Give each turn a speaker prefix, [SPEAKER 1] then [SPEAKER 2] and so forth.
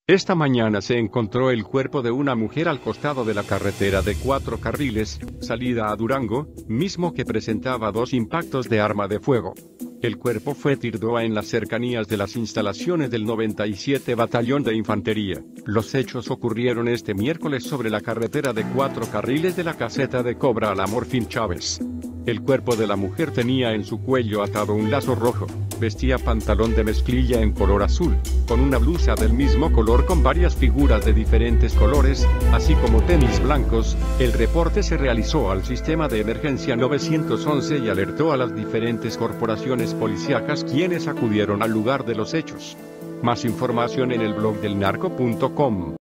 [SPEAKER 1] Esta mañana se encontró el cuerpo de una mujer al costado de la carretera de 4 carriles, salida a Durango, mismo que presentaba 2 impactos de arma de fuego. El cuerpo fue tirado en las cercanías de las instalaciones del 97 Batallón de Infantería. Los hechos ocurrieron este miércoles sobre la carretera de 4 carriles de la caseta de Cobra al Amorfín Chávez. El cuerpo de la mujer tenía en su cuello atado un lazo rojo, vestía pantalón de mezclilla en color azul, con una blusa del mismo color con varias figuras de diferentes colores, así como tenis blancos. El reporte se realizó al sistema de emergencia 911 y alertó a las diferentes corporaciones policíacas quienes acudieron al lugar de los hechos. Más información en el blog del narco.com.